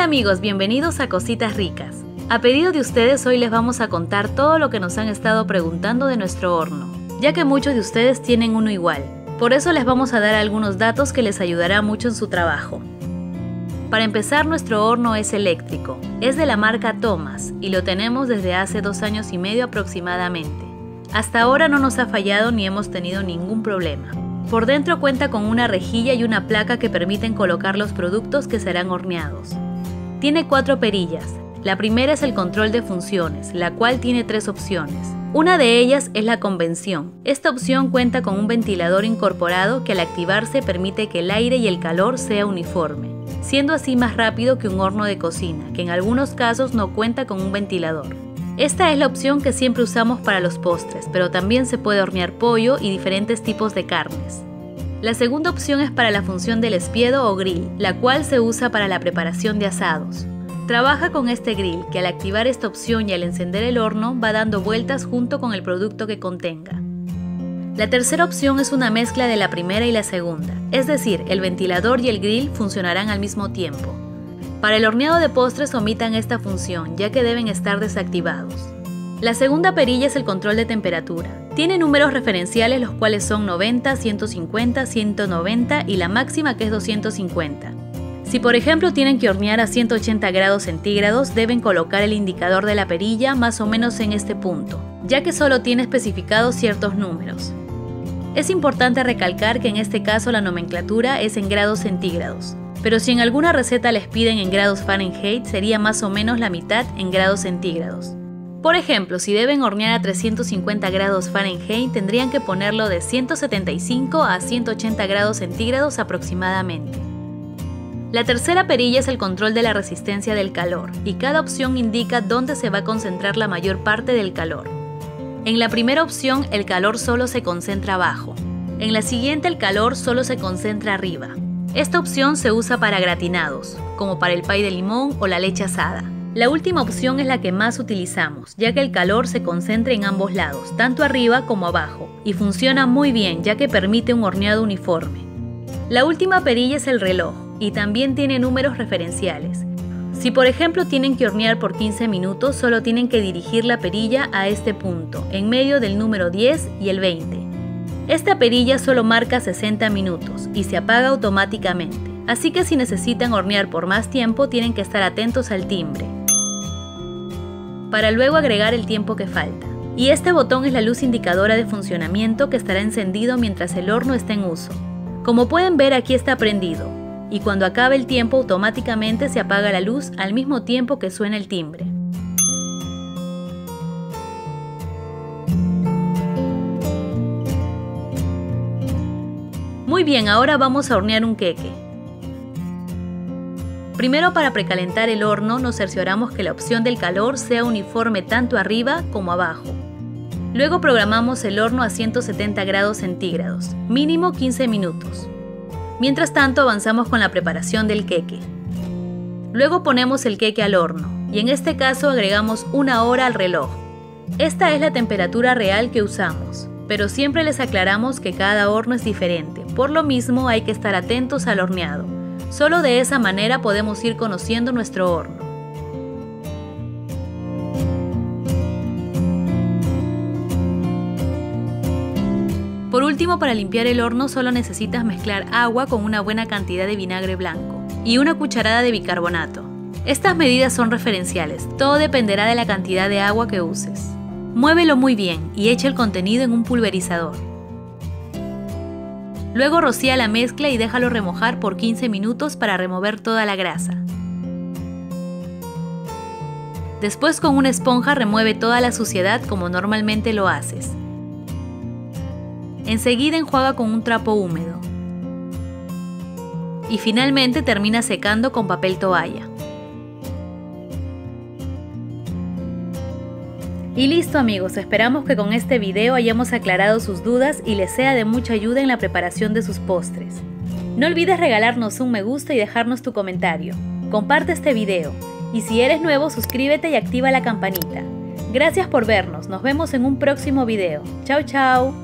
Hola amigos, bienvenidos a Cositas Ricas. A pedido de ustedes hoy les vamos a contar todo lo que nos han estado preguntando de nuestro horno, ya que muchos de ustedes tienen uno igual. Por eso les vamos a dar algunos datos que les ayudará mucho en su trabajo. Para empezar, nuestro horno es eléctrico, es de la marca Thomas y lo tenemos desde hace 2 años y medio aproximadamente. Hasta ahora no nos ha fallado ni hemos tenido ningún problema. Por dentro cuenta con una rejilla y una placa que permiten colocar los productos que serán horneados. Tiene 4 perillas. La primera es el control de funciones, la cual tiene 3 opciones. Una de ellas es la convención. Esta opción cuenta con un ventilador incorporado que al activarse permite que el aire y el calor sea uniforme, siendo así más rápido que un horno de cocina, que en algunos casos no cuenta con un ventilador. Esta es la opción que siempre usamos para los postres, pero también se puede hornear pollo y diferentes tipos de carnes. La segunda opción es para la función del espiedo o grill, la cual se usa para la preparación de asados. Trabaja con este grill que al activar esta opción y al encender el horno va dando vueltas junto con el producto que contenga. La tercera opción es una mezcla de la primera y la segunda, es decir, el ventilador y el grill funcionarán al mismo tiempo. Para el horneado de postres omitan esta función, ya que deben estar desactivados. La segunda perilla es el control de temperatura. Tiene números referenciales los cuales son 90, 150, 190 y la máxima que es 250. Si por ejemplo tienen que hornear a 180 grados centígrados, deben colocar el indicador de la perilla más o menos en este punto, ya que solo tiene especificados ciertos números. Es importante recalcar que en este caso la nomenclatura es en grados centígrados, pero si en alguna receta les piden en grados Fahrenheit, sería más o menos la mitad en grados centígrados. Por ejemplo, si deben hornear a 350 grados Fahrenheit, tendrían que ponerlo de 175 a 180 grados centígrados aproximadamente. La tercera perilla es el control de la resistencia del calor, y cada opción indica dónde se va a concentrar la mayor parte del calor. En la primera opción, el calor solo se concentra abajo. En la siguiente, el calor solo se concentra arriba. Esta opción se usa para gratinados, como para el pay de limón o la leche asada. La última opción es la que más utilizamos, ya que el calor se concentra en ambos lados, tanto arriba como abajo, y funciona muy bien ya que permite un horneado uniforme. La última perilla es el reloj, y también tiene números referenciales. Si por ejemplo tienen que hornear por 15 minutos, solo tienen que dirigir la perilla a este punto, en medio del número 10 y el 20. Esta perilla solo marca 60 minutos y se apaga automáticamente, así que si necesitan hornear por más tiempo tienen que estar atentos al timbre, para luego agregar el tiempo que falta. Y este botón es la luz indicadora de funcionamiento que estará encendido mientras el horno está en uso. Como pueden ver, aquí está prendido, y cuando acabe el tiempo automáticamente se apaga la luz al mismo tiempo que suena el timbre. Muy bien, ahora vamos a hornear un queque. Primero, para precalentar el horno nos cercioramos que la opción del calor sea uniforme tanto arriba como abajo. Luego programamos el horno a 170 grados centígrados, mínimo 15 minutos. Mientras tanto avanzamos con la preparación del queque. Luego ponemos el queque al horno y en este caso agregamos 1 hora al reloj. Esta es la temperatura real que usamos, pero siempre les aclaramos que cada horno es diferente, por lo mismo hay que estar atentos al horneado. Solo de esa manera podemos ir conociendo nuestro horno. Por último, para limpiar el horno solo necesitas mezclar agua con una buena cantidad de vinagre blanco y una cucharada de bicarbonato. Estas medidas son referenciales, todo dependerá de la cantidad de agua que uses. Muévelo muy bien y echa el contenido en un pulverizador. Luego rocía la mezcla y déjalo remojar por 15 minutos para remover toda la grasa. Después con una esponja remueve toda la suciedad como normalmente lo haces. Enseguida enjuaga con un trapo húmedo. Y finalmente termina secando con papel toalla. Y listo amigos, esperamos que con este video hayamos aclarado sus dudas y les sea de mucha ayuda en la preparación de sus postres. No olvides regalarnos un me gusta y dejarnos tu comentario. Comparte este video y si eres nuevo suscríbete y activa la campanita. Gracias por vernos, nos vemos en un próximo video. Chao chao.